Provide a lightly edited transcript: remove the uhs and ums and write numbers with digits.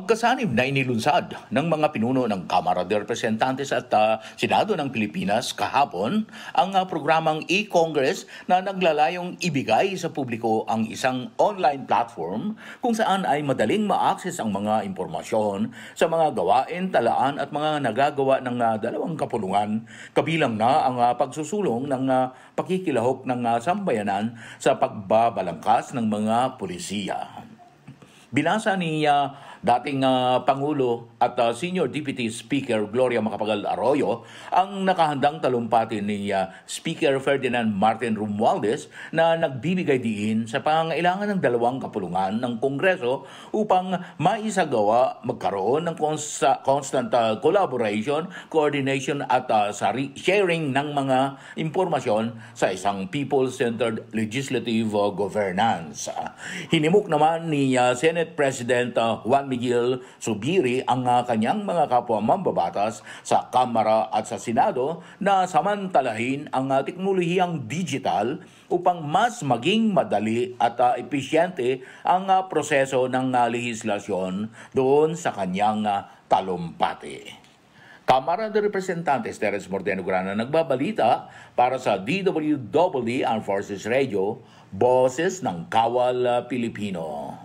Magkasanib na inilunsad ng mga pinuno ng Kamara de Representantes at Senado ng Pilipinas kahapon ang programang e-Congress na naglalayong ibigay sa publiko ang isang online platform kung saan ay madaling ma-access ang mga impormasyon sa mga gawain, talaan at mga nagagawa ng dalawang kapulungan, kabilang na ang pagsusulong ng pakikilahok ng sambayanan sa pagbabalangkas ng mga pulisiya. Binasa ni dating Pangulo at Senior Deputy Speaker Gloria Macapagal Arroyo ang nakahandang talumpati ni Speaker Ferdinand Martin Romualdez na nagbibigay diin sa pangangailangan ng dalawang kapulungan ng Kongreso upang maisagawa magkaroon ng constant collaboration, coordination at sharing ng mga impormasyon sa isang people-centered legislative governance. Hinimok naman ni Senate President Juan Miguel Zubiri ang kanyang mga kapwa mambabatas sa Kamara at sa Senado na samantalahin ang teknolohiyang digital upang mas maging madali at episyente ang proseso ng lehislasyon doon sa kanyang talumpati. Kamara de Representantes, Terence Moreno Grana nagbabalita para sa DWD Armed Forces Radio, Boses ng Kawal Pilipino.